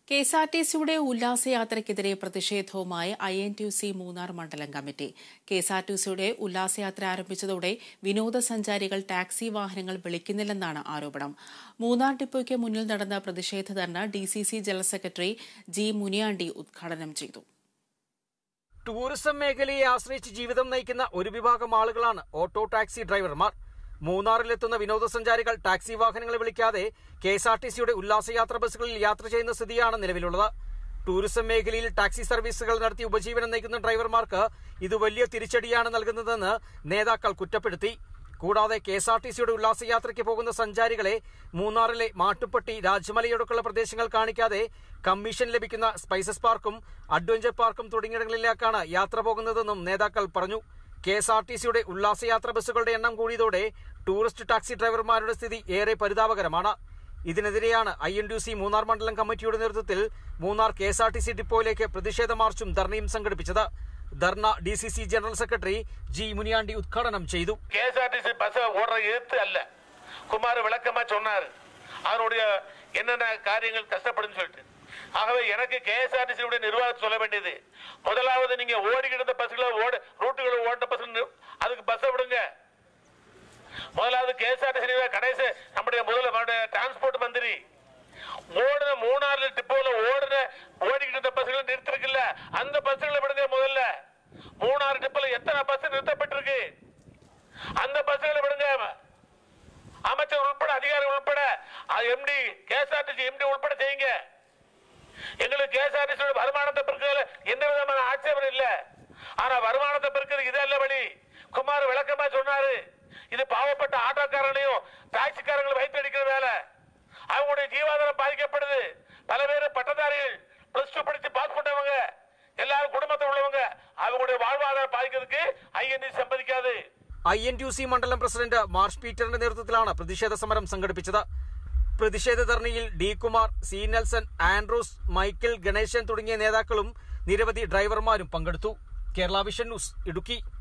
കെഎസ്ആർടിസിയുടെ ഉല്ലാസയാത്രയ്ക്കെതിരെ പ്രതിഷേധവുമായി INTUC മൂന്നാർ മണ്ഡലം committee. കെഎസ്ആർടിസിയുടെ ഉല്ലാസയാത്ര ആരംഭിച്ചതോടെ വിനോദസഞ്ചാരികൾ ടാക്സി വാഹനങ്ങൾ വിളിക്കുന്നില്ലെന്നാണ് ആരോപണം. മൂന്നാർ ഡിപ്പോയ്ക്ക് മുന്നിൽ നടന്ന പ്രതിഷേധ ധർണ DCC general secretary G. Muniyandi ഉദ്ഘാടനം ചെയ്തു. ടൂറിസം മേഖലയെ ആശ്രയിച്ച് ജീവിതം നയിക്കുന്ന ഒരു വിഭാഗം ആളുകളാണ് ഓട്ടോ ടാക്സി ഡ്രൈവർമാർ. മൂന്നാറിലെത്തുന്ന വിനോദസഞ്ചാരികൾ ടാക്സി വാഹനങ്ങൾ വിളിക്കാതെ കെഎസ്ആർടിസിയുടെ ഉല്ലാസയാത്ര ബസ്സുകളിൽ യാത്ര ചെയ്യുന്ന സ്ഥിതിയാണ് നിലവിലുള്ളത്. ടൂറിസം മേഖലയിൽ ടാക്സി സർവീസുകൾ നടത്തി ഉപജീവനം നയിക്കുന്ന ഡ്രൈവർമാർക്ക് ഇത് വലിയ തിരിച്ചടിയാണ് നൽകുന്നതെന്ന് നേതാക്കൾ കുറ്റപ്പെടുത്തി. കൂടാതെ കെഎസ്ആർടിസിയുടെ ഉല്ലാസയാത്രയ്ക്ക് പോകുന്ന സഞ്ചാരികളെ മൂന്നാറിലെ മാട്ടുപ്പെട്ടി, രാജമലയോടൊക്കെയുള്ള പ്രദേശങ്ങൾ കാണിക്കാതെ കമ്മീഷൻ ലഭിക്കുന്ന സ്പൈസസ് പാർക്കും അഡ്വഞ്ചർ പാർക്കും തുടങ്ങിയിടങ്ങളിലേക്കാണ് യാത്ര പോകുന്നതെന്നും നേതാക്കൾ പറഞ്ഞു. കെഎസ്ആർടിസിയുടെ ഉല്ലാസയാത്ര ബസ്സുകളുടെ എണ്ണം കൂടിയതോടെ ടൂറിസ്റ്റ് ടാക്സി ഡ്രൈവർമാരുടെ സ്ഥിതി ഏറെ പരിതാപകരമാണ്. ഇതിനെതിരെയാണ് INTUC മൂന്നാർ മണ്ഡലം കമ്മിറ്റിയുടെ നേതൃത്വത്തിൽ മൂന്നാർ കെഎസ്ആർടിസി ഡിപ്പോയിലേക്ക് പ്രതിഷേധ മാർച്ചും ധർണയും സംഘടിപ്പിച്ചത്. ധർണ DCC general secretary G. Muniyandi ഉദ്ഘാടനം ചെയ്തു. കെഎസ്ആർടിസി ബസ് ഓടുற എഴുത്ത് അല്ല, குமார் விளக்கமா சொன்னார். அவருடைய என்னென்ன காரியங்கள் கஷ்டப்படும் சொல்லிட்டு. ஆகவே எனக்கு கெஎஸ்ஆர்டிசியுடைய நிர்வாகத்தை சொல்ல வேண்டியது, முதலாவது நீங்க ஓடிக்கிட்டு இருந்த பஸ்களை ரூட்டுகளை ஓட்ட பஸ் அதுக்கு பஸ்ஸை விடுங்க. முதலாவது கெஎஸ்ஆர்டிசி கடைசி நம்முடைய டிரான்ஸ்போர்ட் மந்திரி ஓடுன மூணாறு டிப்போல ஓடிக்கிட்டு இருந்த பஸ்களை நிறுத்திருக்குல்ல, அந்த பஸ்களை விடுங்க. முதல்ல மூணாறு டிப்போல எத்தனை பஸ் நிறுத்தப்பட்டிருக்கு, அந்த பஸ்களை விடுங்க. அமைச்சர் உட்பட, அதிகாரிகள் உட்பட, MD கெஎஸ்ஆர்டிசி MD உட்பட செய்யுங்க. எங்களுக்கு கெஎஸ்ஆர்டிசியோட வருமானத்தை பெருக்கிறதுல எந்த விதமான ஆட்சேபம் இல்ல. ஆனா வருமானத்தை பெருக்கிறது இதல்ல வழி. குமார் விளக்கமா சொன்னாரு, இது பாவப்பட்ட ஆட்டோக்காரங்களையும் டாக்ஸிக்காரங்களும் வைத்தடிக்கிற வேலை. அவங்களுடைய ஜீவாதாரம் பாதிக்கப்படுது. பல பேர் பட்டதாரிகள், +2 படிச்சு பாஸ் பண்ணவங்க, எல்லாரும் குடும்பத்தை உள்ளவங்க, அவங்களுடைய வாழ்வாதாரம் பாதிக்கிறதுக்கு INTUC സമ്മതിക്കാതെ. INTUC മണ്ഡലം പ്രസിഡന്റ് മാർഷ് പീറ്ററിന്റെ നേതൃത്വത്തിലാണ് പ്രതിഷേധ സമരം സംഘടിപ്പിച്ചത്. പ്രതിഷേധ ധർണയിൽ D. Kumar, C. Nelson, Andrews, Michael, Ganesan തുടങ്ങിയ നേതാക്കളും നിരവധി ഡ്രൈവർമാരും പങ്കെടുത്തു. Kerala vision news, Idukki.